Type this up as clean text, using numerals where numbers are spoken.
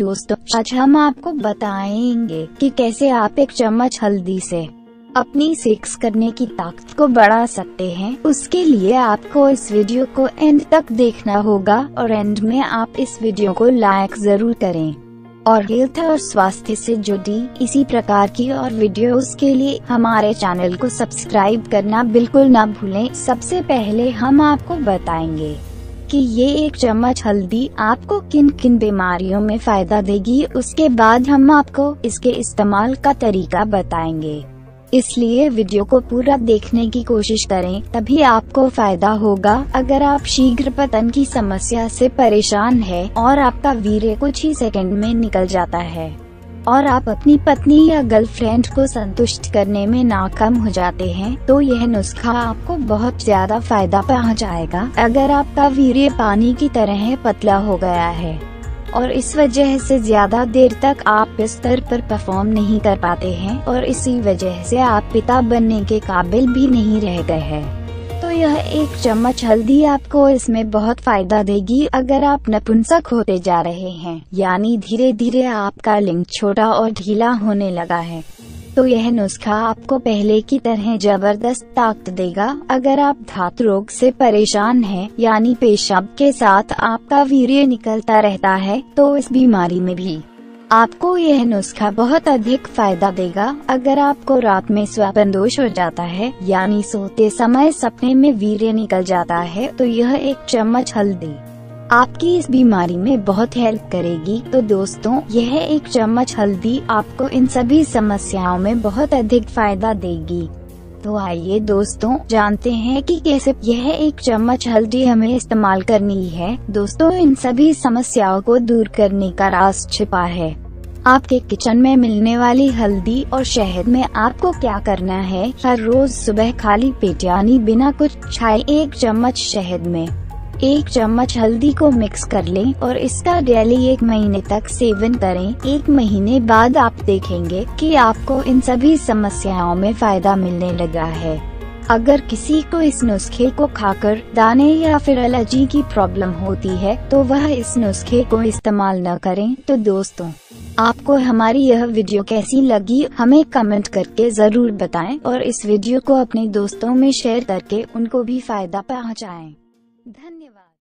दोस्तों, आज हम आपको बताएंगे कि कैसे आप 1 चम्मच हल्दी से अपनी सेक्स करने की ताकत को बढ़ा सकते हैं। उसके लिए आपको इस वीडियो को एंड तक देखना होगा और एंड में आप इस वीडियो को लाइक जरूर करें। और हेल्थ और स्वास्थ्य से जुड़ी इसी प्रकार की और वीडियोस के लिए हमारे चैनल को सब्सक्राइब करना बिल्कुल ना भूलें। सबसे पहले हम आपको बताएंगे कि ये 1 चम्मच हल्दी आपको किन किन बीमारियों में फायदा देगी। उसके बाद हम आपको इसके इस्तेमाल का तरीका बताएंगे, इसलिए वीडियो को पूरा देखने की कोशिश करें, तभी आपको फायदा होगा। अगर आप शीघ्र पतन की समस्या से परेशान हैं और आपका वीर्य कुछ ही सेकंड में निकल जाता है और आप अपनी पत्नी या गर्लफ्रेंड को संतुष्ट करने में नाकाम हो जाते हैं, तो यह नुस्खा आपको बहुत ज्यादा फायदा पहुंचाएगा। अगर आपका वीर्य पानी की तरह पतला हो गया है और इस वजह से ज्यादा देर तक आप बिस्तर पर परफॉर्म नहीं कर पाते हैं और इसी वजह से आप पिता बनने के काबिल भी नहीं रह गए हैं, तो यह 1 चम्मच हल्दी आपको इसमें बहुत फायदा देगी। अगर आप नपुंसक होते जा रहे हैं, यानी धीरे धीरे आपका लिंग छोटा और ढीला होने लगा है, तो यह नुस्खा आपको पहले की तरह जबरदस्त ताकत देगा। अगर आप धातु रोग से परेशान हैं, यानी पेशाब के साथ आपका वीर्य निकलता रहता है, तो इस बीमारी में भी आपको यह नुस्खा बहुत अधिक फायदा देगा। अगर आपको रात में स्वप्न दोष हो जाता है, यानी सोते समय सपने में वीर्य निकल जाता है, तो यह 1 चम्मच हल्दी आपकी इस बीमारी में बहुत हेल्प करेगी। तो दोस्तों, यह 1 चम्मच हल्दी आपको इन सभी समस्याओं में बहुत अधिक फायदा देगी। तो आइए दोस्तों, जानते हैं कि कैसे यह 1 चम्मच हल्दी हमें इस्तेमाल करनी है। दोस्तों, इन सभी समस्याओं को दूर करने का राज छिपा है आपके किचन में मिलने वाली हल्दी और शहद में। आपको क्या करना है, हर रोज सुबह खाली पेट यानी बिना कुछ खाए 1 चम्मच शहद में 1 चम्मच हल्दी को मिक्स कर लें और इसका डेली 1 महीने तक सेवन करें। 1 महीने बाद आप देखेंगे कि आपको इन सभी समस्याओं में फायदा मिलने लगा है। अगर किसी को इस नुस्खे को खाकर दाने या फिर एलर्जी की प्रॉब्लम होती है, तो वह इस नुस्खे को इस्तेमाल न करें। तो दोस्तों, आपको हमारी यह वीडियो कैसी लगी हमें कमेंट करके जरूर बताएं और इस वीडियो को अपने दोस्तों में शेयर करके उनको भी फायदा पहुंचाएं। धन्यवाद।